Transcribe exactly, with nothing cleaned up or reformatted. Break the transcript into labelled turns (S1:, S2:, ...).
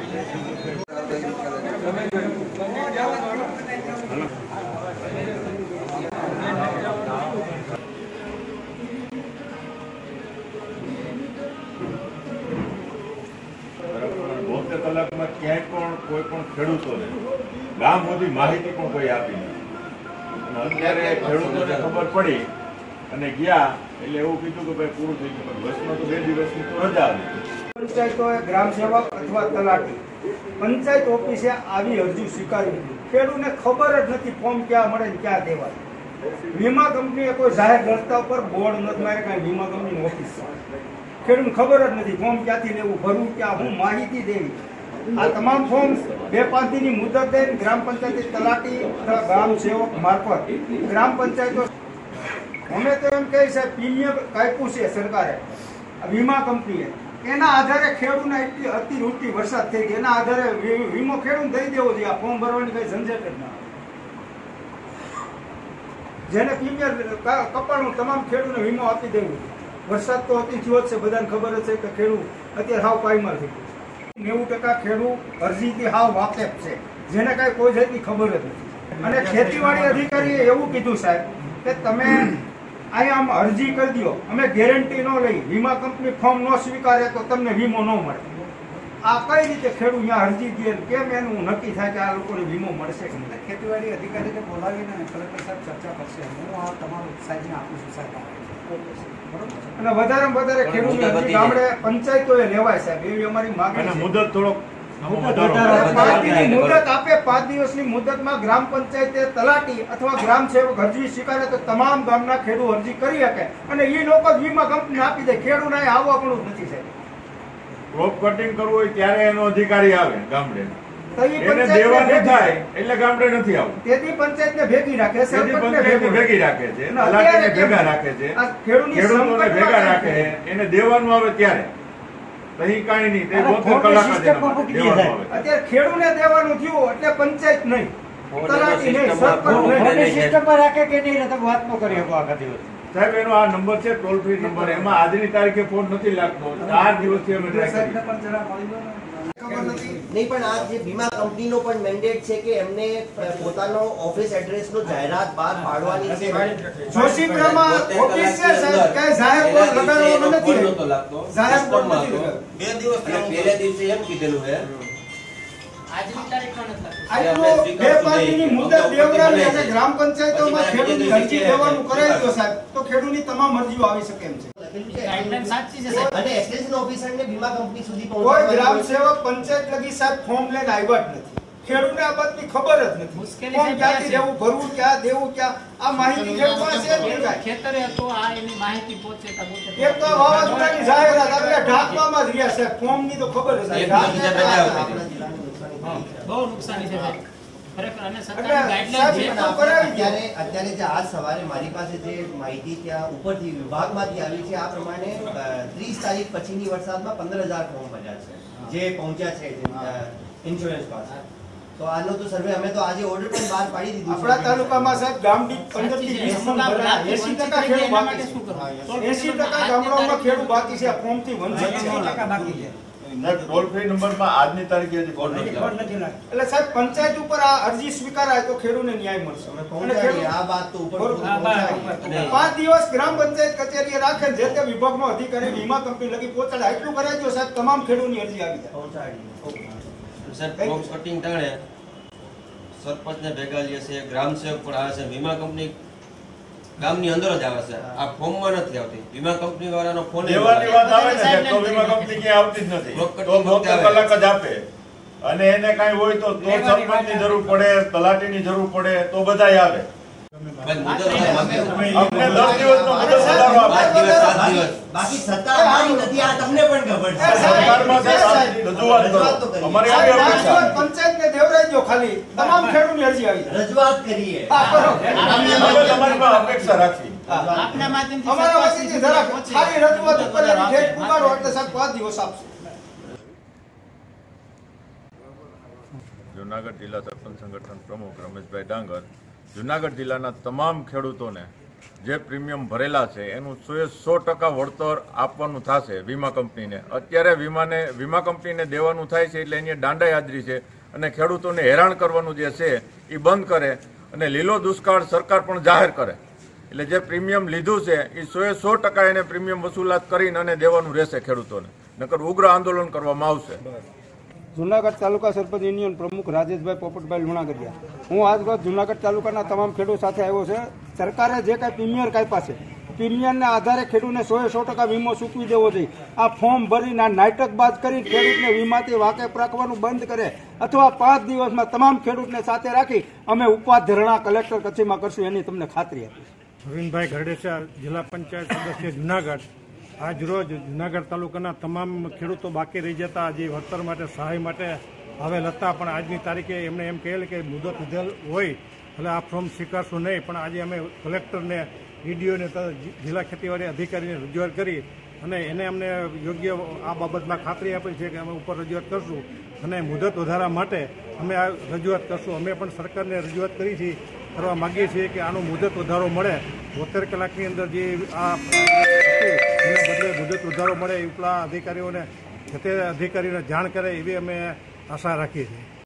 S1: બોતેર કલાકમાં ક્યાંય પણ કોઈ પણ ખેડૂતોને ગામ સુધી માહિતી પણ કોઈ આપી નથી. અત્યારે ખેડૂતોને ખબર પડી અને ગયા એટલે એવું કીધું કે ભાઈ પૂરું થઈ ગયું. વર્ષમાં તો બે દિવસની તો રજા આવી.
S2: પંચાયતોએ ગ્રામ સેવક અથવા તલાટી પંચાયત ઓફિસે આવી અરજી સ્વીકારી. ખેડૂતને ખબર જ નથી ફોર્મ ક્યાં મળે ને ક્યાં દેવાય. વીમા કંપનીએ કોઈ જાહેર રસ્તા ઉપર બોર્ડ નથી મારે કાંઈ વીમા કંપનીની ઓફિસ છે. ખેડૂતને ખબર જ નથી ફોર્મ ક્યાંથી લેવું, ભરવું ક્યાં, હું માહિતી દેવી. આ તમામ ફોર્મ બે પાંચ દિનની મુદત દઈને ગ્રામ પંચાયત તલાટી અથવા ગ્રામ સેવક મારફત ગ્રામ પંચાયતો અમે તો એમ કહી સાહેબ પ્રીમિયમ કાપ્યું છે સરકારે વીમા કંપનીએ, એના આધારે ખેડૂતને એટલી અતિવૃષ્ટિ વરસાદ થઈ ગઈ, એના આધારે વીમો ખેડૂત દઈ દેવો જોઈએ. આ ફોર્મ ભરવાની કઈ ઝંઝટ જ ના. જેને પ્રીમિયર કપાણું તમામ ખેડૂતને વીમો આપી દેવું. વરસાદ તો અતિ થયો જ છે, બધાને ખબર જ છે કે ખેડૂત અત્યારે હાવ પાયમાર થઈ ગયું. નેવું ટકા ખેડૂત અરજીથી હાવ વાકેફ છે, જેને કાંઈ કોઈ જાતની ખબર જ નથી. અને ખેતીવાડી અધિકારીએ એવું કીધું સાહેબ કે તમે અહીંયા આમ અરજી કરી દો, અમે ગેરંટી ન લઈ, વીમા કંપની ફોર્મ ન સ્વીકારે તો તમને વીમો ન મળે. આ કઈ રીતે ખેડૂત અહીંયા અરજી દે, કેમ એનું નક્કી થાય કે આ લોકોને વીમો મળશે કે નહીં?
S3: ખેતીવાડી અધિકારીને બોલાવીને કલેક્ટર સાહેબ ચર્ચા કરશે. હું આ તમારું સાહેબને આપું છું સાહેબ.
S2: અને વધારે વધારે ખેડૂત ગામડે પંચાયતોએ લેવાય સાહેબ, એવી અમારી માંગણી છે.
S1: મુદત થોડોક
S2: મુદત આપે. પાંચ દિવસની મુદતમાં ગ્રામ પંચાયતે તલાટી અથવા ગ્રામ સેવક અરજી સ્વીકારે તો તમામ ગામના ખેડૂત અરજી કરી શકે અને એ લોકો વીમા કંપની આપી દે. ખેડૂતને આવવા પણ નથી સાહેબ.
S1: ક્રોપ કટિંગ કરવું હોય ત્યારે એનો અધિકારી આવે ગામડે,
S2: ભેગી પંચાયતને ભેગી રાખે, સરપંચને
S1: ભેગી રાખે છે, તલાટીને ભેગા રાખે છે, ખેડૂતોને ભેગા રાખે, એને દેવાનું આવે ત્યારે કઈ નહીં.
S2: અત્યારે ખેડૂતને દેવાનું થયું એટલે પંચાયત નહીં, તલાટી નહીં, સરપંચ
S3: સિસ્ટમ રાખે કે નહીં તમે વાત ન કરી શકો આખા દિવસ.
S1: સાહેબ એનો આ નંબર છે ટોલ ફ્રી નંબર, એમાં આજની તારીખે ફોન નથી લાગતો. ચાર દિવસથી અમે
S4: નહીં, પણ આ જે વીમા કંપનીનો પણ મેન્ડેટ છે કે એમને પોતાનો ઓફિસ એડ્રેસનો જાહેરાત બહાર પાડવાની છે.
S2: જોશીપુરામાં ઓફિસ છે સાહેબ, કે જાહેર બોર્ડ લગાડવાનો નથી. જાહેર બોર્ડ નથી.
S4: બે દિવસ પહેલે દિવસે એમ કીધેલું છે
S2: આજની તારીખમાં નથી. આજનો બે પાંચની મુદત દેવરાવી અને ગ્રામ પંચાયતોમાં ખેડૂતની અરજી દેવાનું કરાવી દો સાહેબ, તો ખેડૂતની તમામ અરજીઓ આવી શકે એમ છે.
S4: અને એક્સટેન્શન ઓફિસરને વીમા કંપની સુધી
S2: કોઈ ગ્રામ સેવક પંચાયત લગી સાહેબ ફોર્મ લઈને આવ્યા જ નથી. ખેડૂતને આ બાતની ખબર જ નથી. ફોર્મ ક્યાંથી દેવું, ભરવું ક્યાં, દેવું ક્યાં, આ માહિતી ખેડૂત પાસે જ નહીં.
S5: ખેતરે તો આ એની માહિતી પહોંચે તો
S2: એક તો વાવાઝોડાની જાહેરાત આપણે ઢાકવામાં જ રહ્યા છે, ફોર્મ ની તો ખબર જ નથી.
S5: બહુ નુકસાની છે સાહેબ.
S4: અત્યારે જે આજ સવારે મારી પાસે જે માહિતી ત્યાં ઉપરથી વિભાગમાંથી આવી છે આ પ્રમાણે ત્રીસ તારીખ પછીની વરસાદમાં પંદર હજાર ફોર્મ ભર્યા છે જે પહોંચ્યા છે ઇન્સ્યોરન્સ પાસે. તો આનો તો સર્વે અમે તો આજે ઓર્ડર પણ બહાર પાડી દીધું.
S2: આપણા તાલુકામાં સાહેબ ગામ દીઠ પંદર થી વીસ ફોર્મ ભર્યા, એસી ટકા ખેડૂત બાકી છે. એસી ટકા ગામડાઓમાં ખેડૂત બાકી છે, ફોર્મ થી વંચિત છે. બાકી છે.
S1: ટોલ ફ્રી નંબરમાં આજની તારીખે
S2: એટલે સાહેબ પંચાયત ઉપર આ અરજી સ્વીકારાય તો ખેડૂતને ન્યાય મળશે.
S4: આ વાત તો ઉપર
S2: પાંચ દિવસ ગ્રામ પંચાયત કચેરીએ રાખે, જે તે વિભાગનો અધિકારી વીમા કંપની લગી પહોંચાડે. એટલું કરાય જો સાહેબ તમામ ખેડૂતની અરજી આવી જાય.
S6: કટિંગ ટાણે સરપંચને ભેગા લે છે, ગ્રામ સેવક પણ આવે છે, વીમા કંપની ગામની અંદર જ આવે છે. આ ફોર્મમાં નથી આવતી. વીમા કંપની વાળાનો ફોન
S1: દેવાની વાત આવે છે તો વીમા કંપની ક્યાં આવતી જ નથી. તો બોતેર કલાક જ આપે અને એને કઈ હોય તો તો સરપંચની જરૂર પડે, તલાટીની જરૂર પડે તો બધાય આવે. આપણે દસ દિવસનો મુદત વધારો આપે.
S4: બાકી સત્તા અમારી નથી, આ તમને પણ ખબર છે.
S1: સરકારમાં રજૂઆત કરો. અમારી આવી અપેક્ષા
S2: પંચાયતને દેવરાઈ દો, ખાલી તમામ ખેડૂતની અરજી આવી જાય.
S4: રજૂઆત કરીએ.
S1: તમારી પાસે અપેક્ષા રાખી.
S5: આપના માધ્યમથી
S2: અમારા વતીથી જરા ખાલી રજૂઆત ઉપર ઠેઠ પુગાડો એટલે સાહેબ પાંચ દિવસ આપશે.
S1: જુનાગઢ જિલ્લા સરપંચ સંગઠન પ્રમુખ રમેશભાઈ ડાંગર જુનાગઢ જિલ્લાના તમામ ખેડૂતોને જે પ્રીમિયમ ભરેલા છે એનું સો સો ટકા વળતર આપવાનું થશે વીમા કંપનીને. અત્યારે વીમાને વીમા કંપનીને દેવાનું થાય છે એટલે એની દાંડાઈ હાજરી છે અને ખેડૂતોને હેરાન કરવાનું જે છે એ બંધ કરે અને લીલો દુષ્કાળ સરકાર પણ જાહેર કરે. એટલે જે પ્રીમિયમ લીધું છે એ સો સો ટકા એને પ્રીમિયમ વસૂલાત કરીને અને દેવાનું રહેશે ખેડૂતોને, નકર ઉગ્ર આંદોલન કરવામાં આવશે.
S2: જુનાગઢ તાલુકા સરપંચ યુનિયન પ્રમુખ રાજેશભાઈ પોપટભાઈ લુણાગઢિયા. હું આજ રોજ જુનાગઢ તાલુકાના તમામ ખેડૂત સાથે આવ્યો છે. સરકારે જે કાંઈ પ્રીમિયર કાપ્યા છે પ્રીમિયરના આધારે ખેડૂતને સો સો ટકા વીમો ચૂકવી દેવો જોઈએ. આ ફોર્મ ભરીને આ નાટકબાજ કરી ખેડૂતને વીમાથી વાકેફ રાખવાનું બંધ કરે અથવા પાંચ દિવસમાં તમામ ખેડૂતને સાથે રાખી અમે ઉપવાસ ધરણા કલેક્ટર કચેરીમાં કરશું એની તમને ખાતરી આપીશ.
S7: પ્રવીણભાઈ ઘરડેસા, જિલ્લા પંચાયત સદસ્ય જુનાગઢ. આજ રોજ જુનાગઢ તાલુકાના તમામ ખેડૂતો બાકી રહી જતા જે વળતર માટે સહાય માટે આવેલ હતા, પણ આજની તારીખે એમણે એમ કહેલ કે મુદત લીધેલ હોય એટલે આ ફોર્મ સ્વીકારશું નહીં. પણ આજે અમે કલેક્ટરને, ડીડીઓને, જિલ્લા ખેતીવાડી અધિકારીને રજૂઆત કરી અને એને અમને યોગ્ય આ બાબતમાં ખાતરી આપી છે કે અમે ઉપર રજૂઆત કરશું અને મુદત વધારા માટે અમે આ રજૂઆત કરશું. અમે પણ સરકારને રજૂઆત કરી છે કરવા માગીએ છીએ કે આનો મુદત વધારો મળે. બોતેર કલાકની અંદર જે આ એના બદલે મુદત વધારો મળે એ ઉપલા અધિકારીઓને, તે અધિકારીઓને જાણ કરે એવી અમે આશા રાખીએ છીએ.